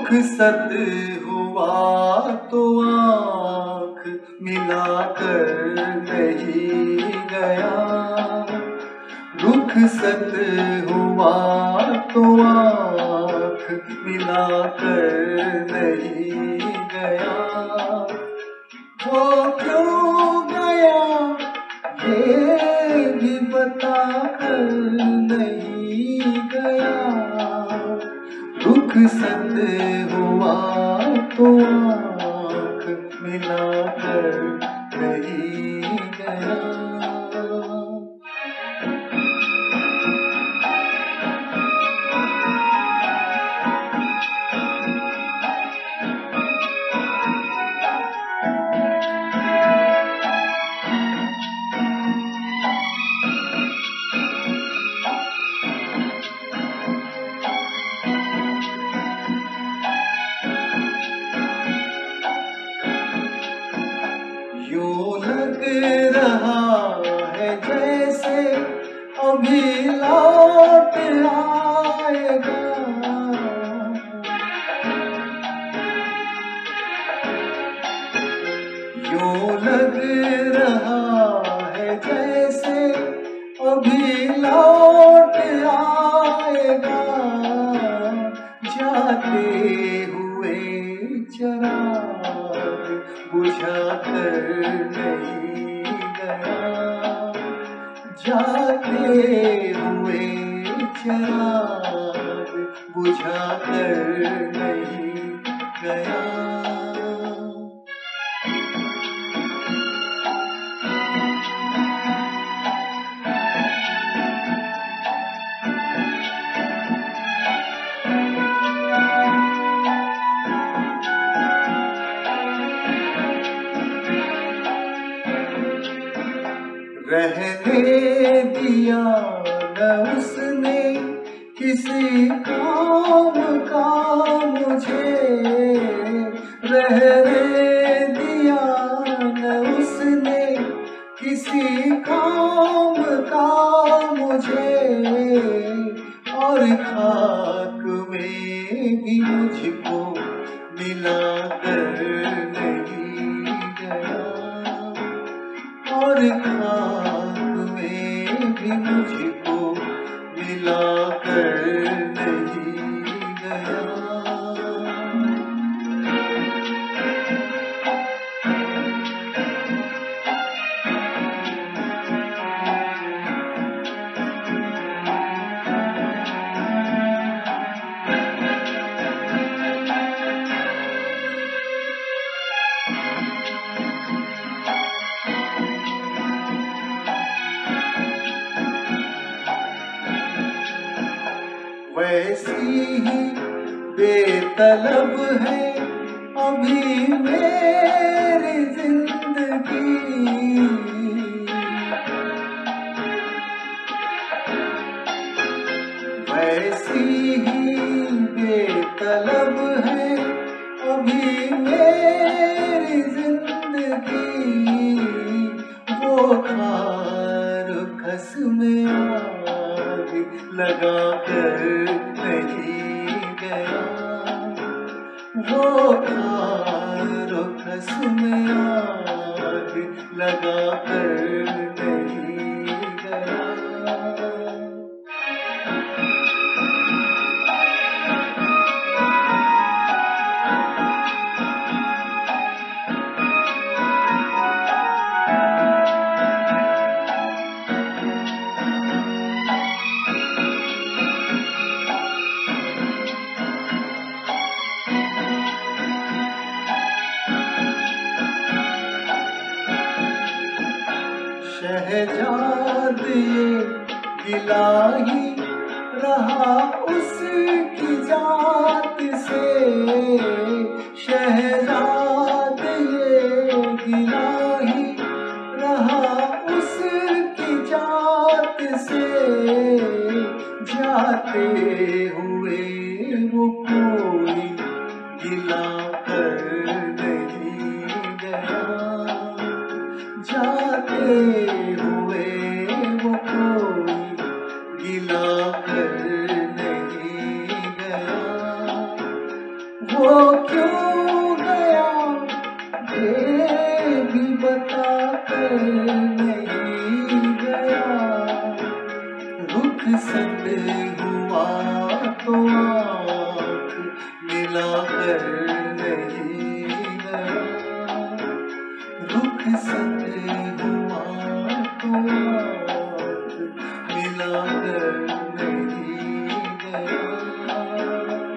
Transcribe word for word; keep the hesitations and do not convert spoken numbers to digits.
दुख सत हुआ तो आँख मिलाकर नहीं गया। दुख सत हुआ तो आँख मिलाकर नहीं गया। वो क्यों गया ये भी बताकर नहीं गया। दुख सत हुआ तो आँख मिलाकर नहीं गया। यूं लग रहा है जैसे अभी लौट आएगा। यूं लग रहा है जैसे अभी लौट आएगा। जाते हुए चराग बुझाकर नहीं गया। जाते हुए चराग बुझाकर नहीं गया। रहने दिया न उसने किसी काम का मुझे। रहने दिया न उसने किसी काम का मुझे। और खाक में भी मुझको मिलाकर नहीं गया। और खाक में भी मुझको मिलाकर नहीं गया। वैसी ही बेतलब है अभी मेरी जिंदगी। वैसी ही बेतलब है अभी मेरी जिंदगी। वो खार खस में आग लगा कर नहीं गया। वो खार खस में आग लगा कर नहीं गया। शहजाद ये गिला ही रहा उसकी जात से। शहजाद ये गिला ही रहा उसकी जात से। जाते हुए वो कोई गिला कर नहीं गया। जाते हुए वो कोई गिला कर नहीं गया। वो रुखसत हुआ तो आँख मिलाकर नहीं गया, रुखसत हुआ तो आँख मिलाकर नहीं गया।